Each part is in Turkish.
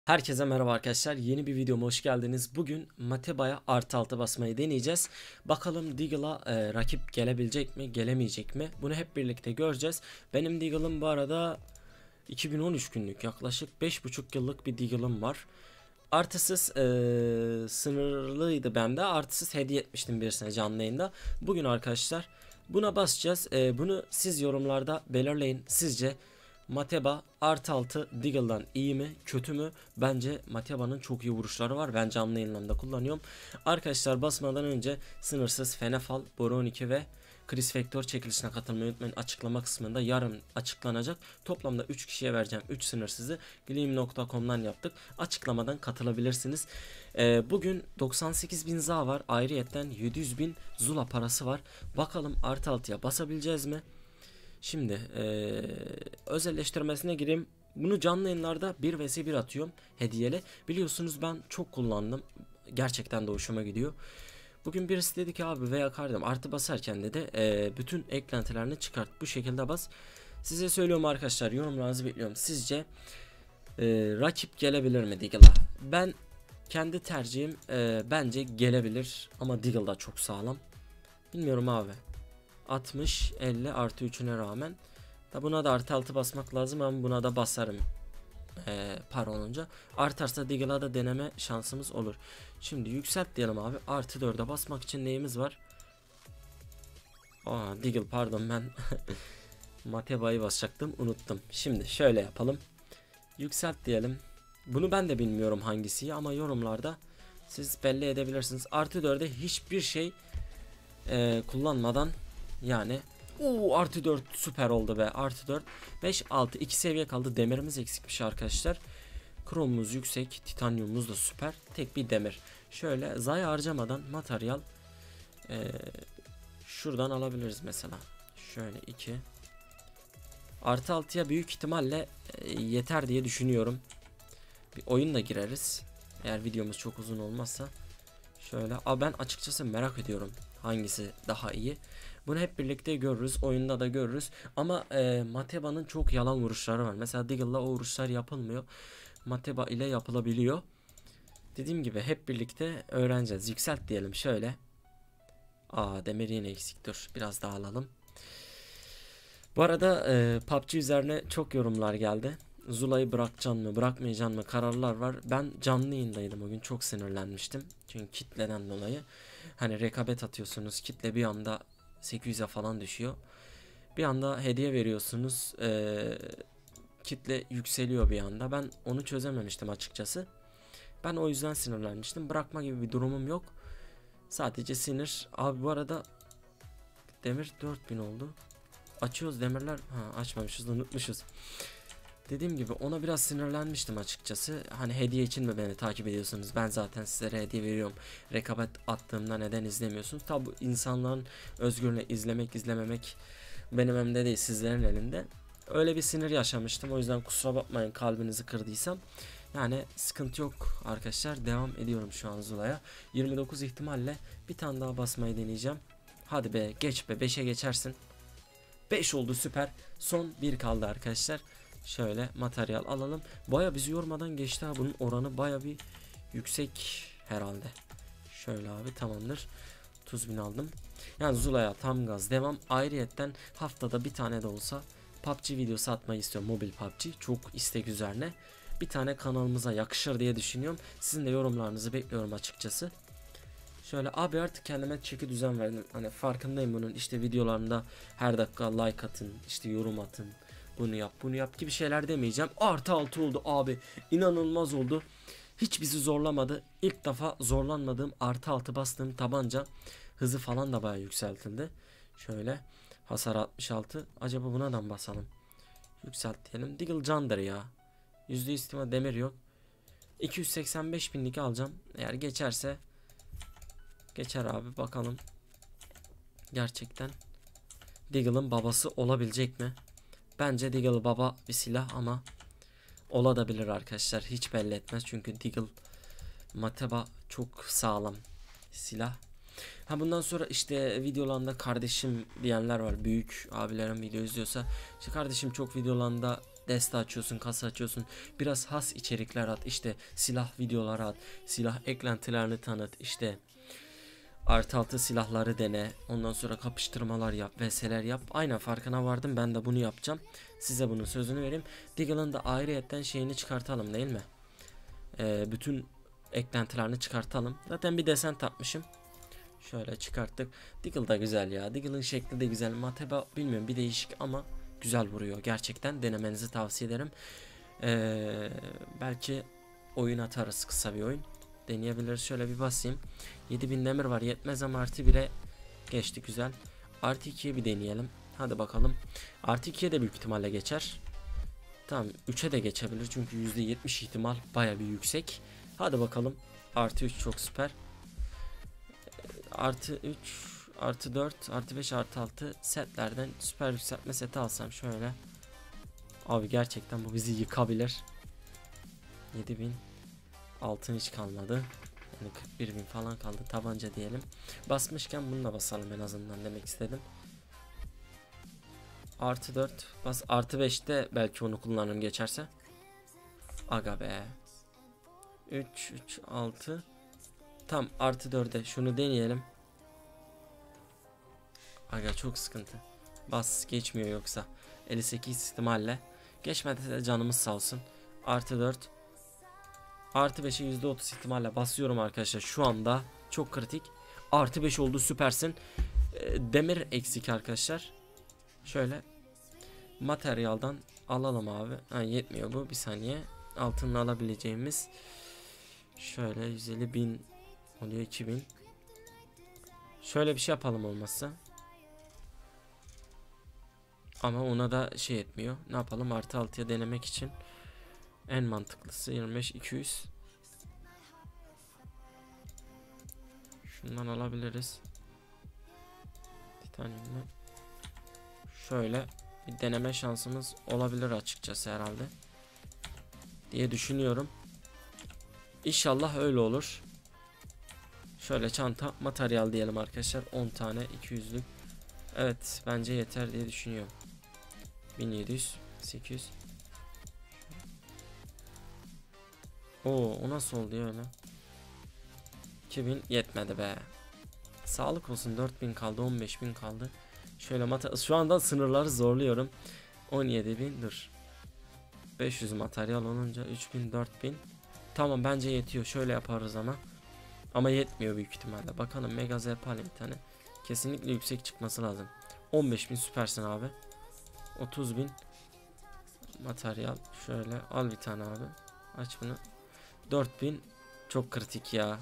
Herkese merhaba arkadaşlar. Yeni bir videoma hoş geldiniz. Bugün Mateba'ya artı altı basmayı deneyeceğiz. Bakalım Deagle'a rakip gelebilecek mi, gelemeyecek mi? Bunu hep birlikte göreceğiz. Benim Deagle'ım bu arada 2013 günlük, yaklaşık 5,5 yıllık bir Deagle'ım var. Artısız sınırlıydı bende. Artısız hediye etmiştim birisine canlı yayında. Bugün arkadaşlar buna basacağız. Bunu siz yorumlarda belirleyin. Sizce Mateba artı altı Deagle'dan iyi mi kötü mü? Bence Mateba'nın çok iyi vuruşları var. Ben canlı yayınlarımda kullanıyorum. Arkadaşlar basmadan önce sınırsız Fenefal, Boron 2 ve Chris Factor çekilişine katılmayı unutmayın. Açıklama kısmında yarın açıklanacak. Toplamda 3 kişiye vereceğim 3 sınırsızı gleam.com'dan yaptık. Açıklamadan katılabilirsiniz. Bugün 98.000 za var. Ayrıyetten 700.000 Zula parası var. Bakalım artı altıya basabileceğiz mi? Şimdi özelleştirmesine gireyim. Bunu canlı yayınlarda 1 vs 1 atıyorum hediyeli. Biliyorsunuz ben çok kullandım. Gerçekten de hoşuma gidiyor. Bugün birisi dedi ki abi veya kardeşim artı basarken dedi bütün eklentilerini çıkart. Bu şekilde bas. Size söylüyorum arkadaşlar, yorumlarınızı bekliyorum. Sizce rakip gelebilir mi Deagle'a? Ben kendi tercihim bence gelebilir ama Deagle da çok sağlam. Bilmiyorum abi. 60 50 artı 3'üne rağmen da buna da artı 6 basmak lazım ama buna da basarım para olunca. Artarsa Deagle'a da deneme şansımız olur. Şimdi yükselt diyelim abi. Artı 4'e basmak için neyimiz var? Deagle, pardon, ben Mateba'yı basacaktım, unuttum. Şimdi şöyle yapalım. Yükselt diyelim. Bunu ben de bilmiyorum hangisi ama yorumlarda siz belli edebilirsiniz. Artı 4'e hiçbir şey kullanmadan, yani artı 4 süper oldu be. Artı 4 5 6 2 seviye kaldı. Demirimiz eksikmiş arkadaşlar. Kromumuz yüksek, titanyumumuz da süper. Tek bir demir. Şöyle zayi harcamadan materyal şuradan alabiliriz mesela. Şöyle 2 artı 6'ya büyük ihtimalle yeter diye düşünüyorum. Bir oyun da gireriz. Eğer videomuz çok uzun olmazsa. Şöyle. Ben açıkçası merak ediyorum hangisi daha iyi. Bunu hep birlikte görürüz. Oyunda da görürüz. Ama Mateba'nın çok yalan vuruşları var. Mesela Deagle'la o vuruşlar yapılmıyor. Mateba ile yapılabiliyor. Dediğim gibi hep birlikte öğreneceğiz. Yükselt diyelim şöyle. Demir yine eksik. Dur biraz daha alalım. Bu arada PUBG üzerine çok yorumlar geldi. Zula'yı bırakacaksın mı, bırakmayacaksın mı kararlar var. Ben canlı yayındaydım o gün, çok sinirlenmiştim. Çünkü kitleden dolayı. Hani rekabet atıyorsunuz, kitle bir anda 800'e falan düşüyor. Bir anda hediye veriyorsunuz, kitle yükseliyor bir anda. Ben onu çözememiştim açıkçası. Ben o yüzden sinirlenmiştim. Bırakma gibi bir durumum yok. Sadece sinir. Abi bu arada demir 4000 oldu. Açıyoruz demirler. Açmamışız, unutmuşuz. Dediğim gibi ona biraz sinirlenmiştim açıkçası. Hani hediye için mi beni takip ediyorsunuz? Ben zaten sizlere hediye veriyorum. Rekabet attığımda neden izlemiyorsunuz? Tabi insanların özgürlüğüne izlemek izlememek benim elimde değil, sizlerin elinde. Öyle bir sinir yaşamıştım. O yüzden kusura bakmayın kalbinizi kırdıysam. Yani sıkıntı yok arkadaşlar. Devam ediyorum şu an Zula'ya. 29 ihtimalle bir tane daha basmayı deneyeceğim. Hadi be, geç be, 5'e geçersin. 5 oldu, süper. Son 1 kaldı arkadaşlar. Şöyle materyal alalım. Baya bizi yormadan geçti ha. Bunun oranı baya bir yüksek herhalde. Şöyle abi, tamamdır. 30.000 aldım. Yani Zula'ya tam gaz devam. Ayrıyetten haftada bir tane de olsa PUBG videosu atmayı istiyorum. Mobil PUBG. Çok istek üzerine. Bir tane kanalımıza yakışır diye düşünüyorum. Sizin de yorumlarınızı bekliyorum açıkçası. Şöyle abi, artık kendime çeki düzen verdim. Hani farkındayım bunun. İşte videolarında her dakika like atın, işte yorum atın. Bunu yap, bunu yap gibi şeyler demeyeceğim. Artı 6 oldu abi. İnanılmaz oldu. Hiç bizi zorlamadı. İlk defa zorlanmadığım, artı 6 bastığım tabanca hızı falan da bayağı yükseltildi. Şöyle hasar 66. Acaba buna da mı basalım? Yükselt diyelim. Deagle candır ya. %100 ihtimal demir yok. 285 binlik alacağım. Eğer geçerse geçer abi, bakalım. Gerçekten Deagle'ın babası olabilecek mi? Bence Deagle baba bir silah ama olabilir arkadaşlar. Hiç belli etmez çünkü Deagle Mateba çok sağlam silah. Bundan sonra işte videolarında kardeşim diyenler var. Büyük abilerim video izliyorsa, işte kardeşim çok videolarında Deste açıyorsun, kasa açıyorsun. Biraz has içerikler at. İşte silah videoları at. Silah eklentilerini tanıt. İşte artı altı silahları dene. Ondan sonra kapıştırmalar yap. VS'ler yap. Aynen farkına vardım. Ben de bunu yapacağım. Size bunun sözünü vereyim. Deagle'ın da ayrıyetten şeyini çıkartalım değil mi? Bütün eklentilerini çıkartalım. Zaten bir desen tapmışım. Şöyle çıkarttık. Deagle da güzel ya. Deagle'ın şekli de güzel. Mateba bilmiyorum, bir değişik ama güzel vuruyor. Gerçekten denemenizi tavsiye ederim. Belki oyun atarız, kısa bir oyun. Deneyebiliriz. Şöyle bir basayım. 7000 demir var. Yetmez ama artı 1'e geçti, güzel. Artı 2'ye bir deneyelim. Hadi bakalım. Artı 2'ye de büyük ihtimalle geçer. Tamam, 3'e de geçebilir. Çünkü %70 ihtimal baya bir yüksek. Hadi bakalım. Artı 3 çok süper. Artı 3, artı 4, artı 5, artı 6 setlerden süper yükseltme seti alsam şöyle. Abi gerçekten bu bizi yıkabilir. 7000 altın hiç kalmadı. Yani 41.000 falan kaldı. Tabanca diyelim. Basmışken bunu da basalım en azından demek istedim. Artı 4 bas, artı 5'te belki onu kullanırım geçerse. Aga be. 3, 3, 6. Tam artı 4'e şunu deneyelim. Aga çok sıkıntı. Bas, geçmiyor yoksa. 58 ihtimalle. Geçmedi de canımız sağ olsun. Artı 4. Artı 5'e %30 ihtimalle basıyorum arkadaşlar. Şu anda çok kritik. Artı 5 oldu, süpersin. Demir eksik arkadaşlar. Şöyle materyaldan alalım abi. Ha, yetmiyor bu, bir saniye. Altınla alabileceğimiz. Şöyle 150.000 oluyor, 2000. Şöyle bir şey yapalım olmazsa. Ama ona da şey etmiyor. Ne yapalım, artı 6'ya denemek için. En mantıklısı 25-200. Şundan alabiliriz. Titanyumla. Şöyle bir deneme şansımız olabilir açıkçası herhalde. Diye düşünüyorum. İnşallah öyle olur. Şöyle çanta materyal diyelim arkadaşlar. 10 tane 200'lük. Evet, bence yeter diye düşünüyorum. 1700, 800. Oo, o nasıl oldu ya öyle? 2000 yetmedi be. Sağlık olsun, 4000 kaldı, 15.000 kaldı. Şöyle şu anda sınırları zorluyorum. 17.000 dur. 500 materyal olunca 3000, 4000. Tamam, bence yetiyor. Şöyle yaparız ama. Ama yetmiyor büyük ihtimalle. Bakalım, mega zepale bir tane. Kesinlikle yüksek çıkması lazım. 15.000 süpersin abi. 30.000 materyal. Şöyle al bir tane abi. Aç bunu. 4000 çok kritik ya.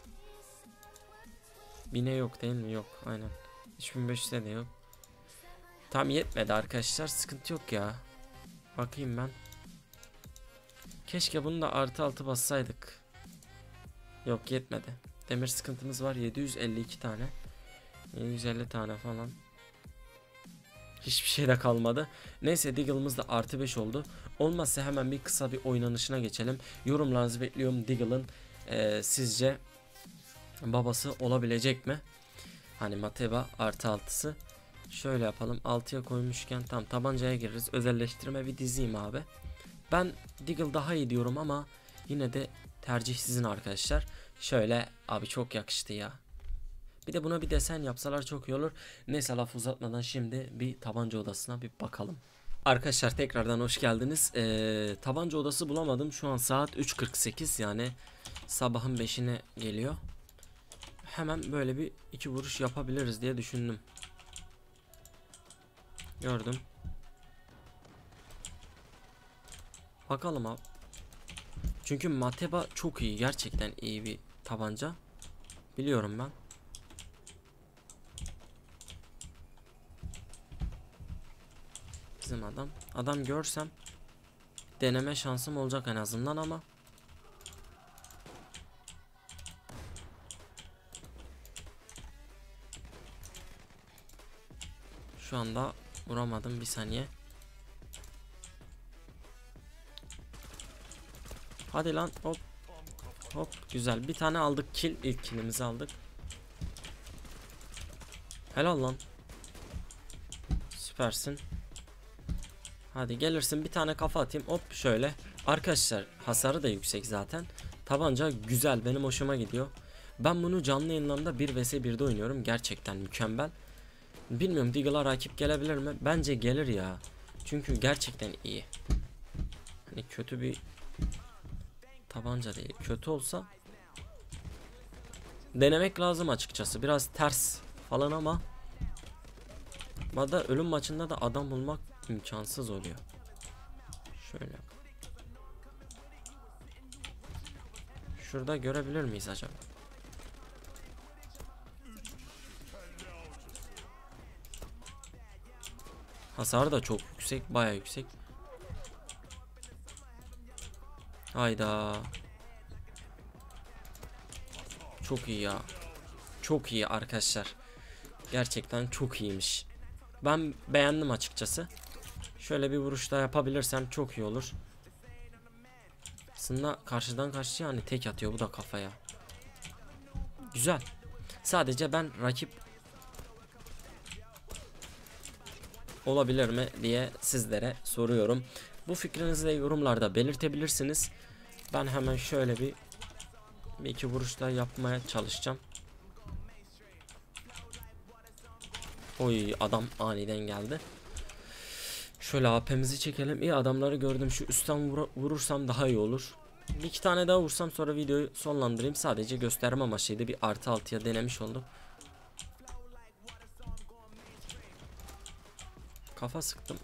1000'e yok değil mi? Yok, aynen. 3500'e de yok. Tam yetmedi arkadaşlar, sıkıntı yok ya. Bakayım ben. Keşke bunu da artı 6 bassaydık. Yok, yetmedi. Demir sıkıntımız var, 752 tane. 750 tane falan. Hiçbir şey de kalmadı. Neyse, Deagle'ımız da artı 5 oldu. Olmazsa hemen bir kısa bir oynanışına geçelim. Yorumlarınızı bekliyorum. Deagle'ın sizce babası olabilecek mi? Hani Mateba artı 6'sı. Şöyle yapalım. 6'ya koymuşken tam tabancaya gireriz. Özelleştirme bir dizeyim abi. Ben Deagle daha iyi diyorum ama yine de tercih sizin arkadaşlar. Şöyle abi, çok yakıştı ya. Bir de buna bir desen yapsalar çok iyi olur. Neyse, laf uzatmadan şimdi bir tabanca odasına bir bakalım. Arkadaşlar tekrardan hoş geldiniz. Tabanca odası bulamadım. Şu an saat 3:48, yani sabahın 5'ine geliyor. Hemen böyle bir iki vuruş yapabiliriz diye düşündüm. Gördüm. Bakalım abi. Çünkü Mateba çok iyi. Gerçekten iyi bir tabanca. Biliyorum ben. Bizim adam. Adam görsem deneme şansım olacak en azından ama. Şu anda vuramadım, bir saniye. Hadi lan, hop. Hop, güzel. Bir tane aldık kill. İlk killimizi aldık. Helal lan. Süpersin. Hadi gelirsin, bir tane kafa atayım. Hop şöyle. Arkadaşlar hasarı da yüksek zaten. Tabanca güzel, benim hoşuma gidiyor. Ben bunu canlı yayınlarında 1 vs 1'de oynuyorum. Gerçekten mükemmel. Bilmiyorum, Deagle'a rakip gelebilir mi? Bence gelir ya. Çünkü gerçekten iyi. Hani kötü bir tabanca değil. Kötü olsa denemek lazım açıkçası. Biraz ters falan ama Bada ölüm maçında da adam bulmak imkansız oluyor. Şöyle. Şurada görebilir miyiz acaba? Hasar da çok yüksek, bayağı yüksek. Hayda. Çok iyi ya. Çok iyi arkadaşlar. Gerçekten çok iyiymiş. Ben beğendim açıkçası. Şöyle bir vuruş daha yapabilirsem çok iyi olur. Aslında karşıdan karşıya hani tek atıyor, bu da kafaya. Güzel. Sadece ben rakip olabilir mi diye sizlere soruyorum. Bu fikrinizi de yorumlarda belirtebilirsiniz. Ben hemen şöyle bir iki vuruş daha yapmaya çalışacağım. Oy, adam aniden geldi. Şöyle AP'mizi çekelim. İyi, adamları gördüm. Şu üstten vurursam daha iyi olur. Bir iki tane daha vursam sonra videoyu sonlandırayım. Sadece gösterme amaçlıydı. Bir artı 6'ya denemiş oldum. Kafa sıktım.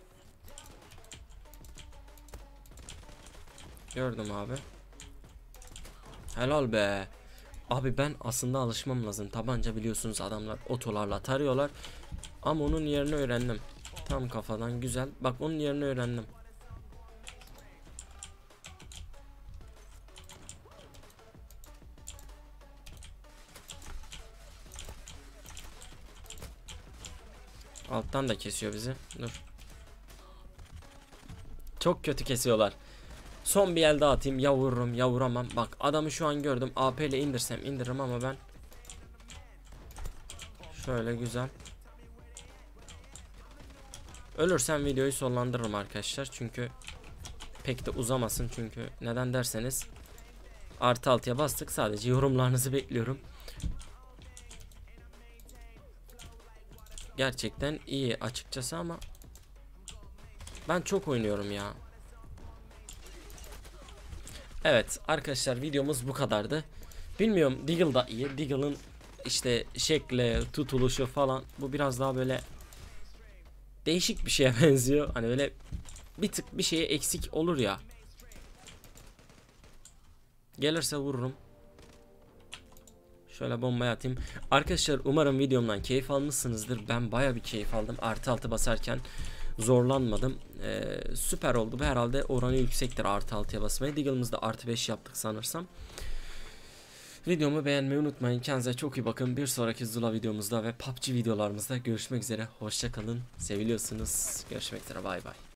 Gördüm abi. Helal be. Abi ben aslında alışmam lazım. Tabanca biliyorsunuz adamlar otolarla tarıyorlar. Ama onun yerini öğrendim. Tam kafadan güzel. Bak, onun yerini öğrendim. Alttan da kesiyor bizi. Dur. Çok kötü kesiyorlar. Son bir el daha atayım. Ya vururum ya vuramam. Bak, adamı şu an gördüm. AP ile indirsem indiririm ama ben şöyle güzel. Ölürsem videoyu sonlandırırım arkadaşlar. Çünkü pek de uzamasın. Çünkü neden derseniz artı 6'ya bastık. Sadece yorumlarınızı bekliyorum. Gerçekten iyi açıkçası ama ben çok oynuyorum ya. Evet arkadaşlar, videomuz bu kadardı. Bilmiyorum, Deagle da iyi. Deagle'ın işte şekli, tutuluşu falan, bu biraz daha böyle değişik bir şeye benziyor. Hani böyle bir tık bir şeye eksik olur ya. Gelirse vururum. Şöyle bombayı atayım. Arkadaşlar umarım videomdan keyif almışsınızdır. Ben baya bir keyif aldım. Artı 6 basarken zorlanmadım. Süper oldu. Bu herhalde oranı yüksektir artı 6'ya basmayı. Deagle'ımızda artı 5 yaptık sanırsam. Videomu beğenmeyi unutmayın. Kendinize çok iyi bakın. Bir sonraki Zula videomuzda ve PUBG videolarımızda görüşmek üzere. Hoşça kalın. Seviliyorsunuz. Görüşmek üzere. Bay bay.